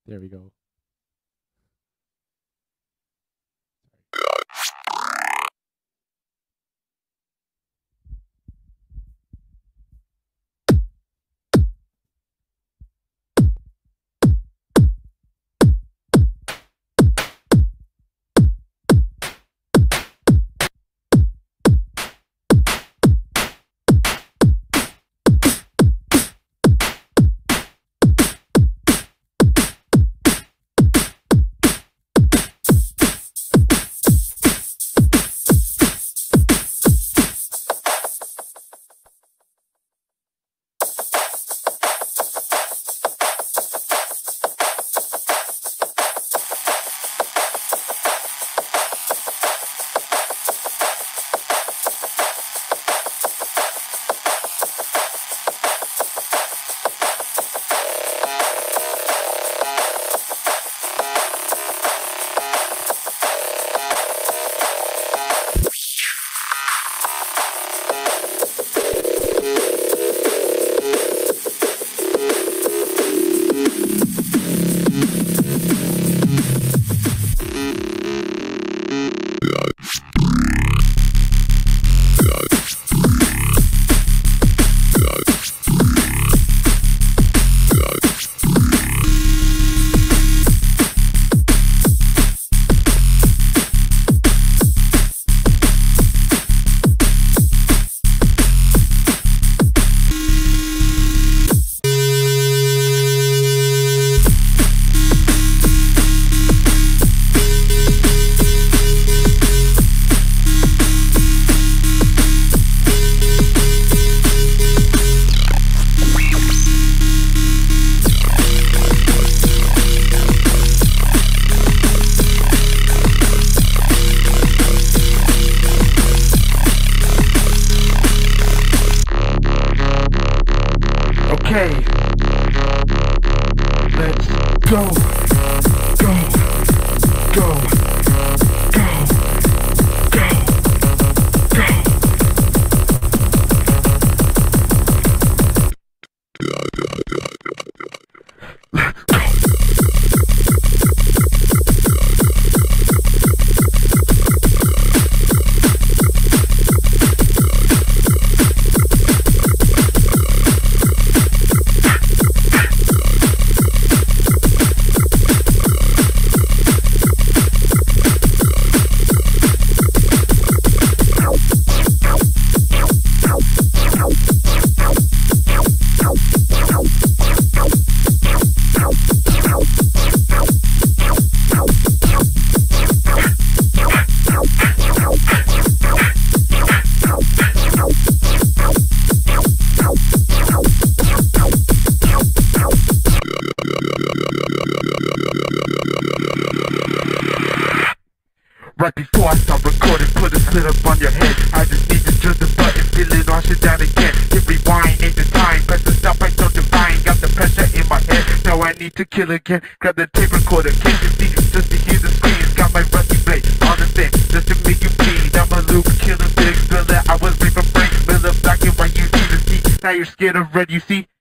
There we go. Okay, let's go, go, go, go, go, go. Right before I start recording, put a slit up on your head. I just need to turn the button, feel it all shit down again. Hit rewind, ain't the time, press the stop, I don't divine. Got the pressure in my head, now I need to kill again. Grab the tape recorder, can't you see, just to hear the screams. Got my rusty blade on the thing, just to make you bleed. I'm a loop, killer big, spill it, I was reaping brain. Spill it black and white, you see the sea, now you're scared of red, you see.